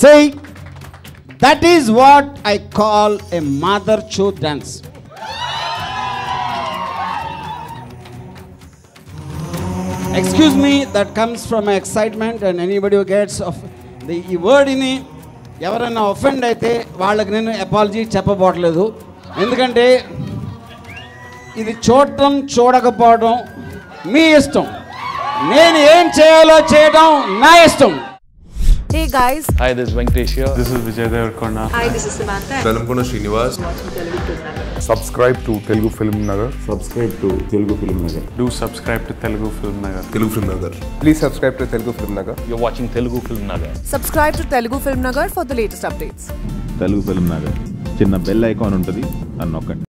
See, that is what I call a mother truth dance. Excuse me, that comes from excitement, and anybody who gets of the word in it, ఎవరైనా offend అయితే వాళ్ళకి నేను apology చెప్పబోట్లేదు. ఎందుకంటే ఇది చూడటం చూడకపోవడం మీ ఇష్టం. నేను ఏం చేయాలో చేయడం నా ఇష్టం. Hey guys. Hi, this is Venkatesh here. This is Vijay Devarkonda. Hi, this is Samantha. Velamkonda Srinivas. Subscribe to Telugu Film Nagar. Subscribe to Telugu Film Nagar. Do subscribe to Telugu Film Nagar. Telugu Film Nagar. Please subscribe to Telugu Film Nagar. You're watching Telugu Film Nagar. Subscribe to Telugu Film Nagar for the latest updates. Telugu Film Nagar. చిన్న bell icon ఉంటుంది, అని నొక్కండి.